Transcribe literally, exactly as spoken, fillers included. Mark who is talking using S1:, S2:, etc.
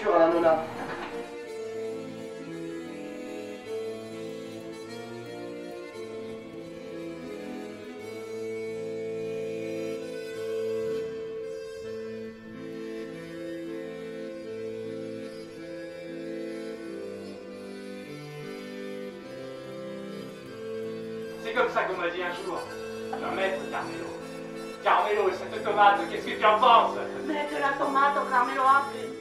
S1: voiture à la nonna.
S2: C'est comme ça qu'on m'a dit un jour. Un maître Carmelo. Carmelo, cette tomate, qu'est-ce que tu en penses?
S3: Mette la tomate, Carmelo, apri.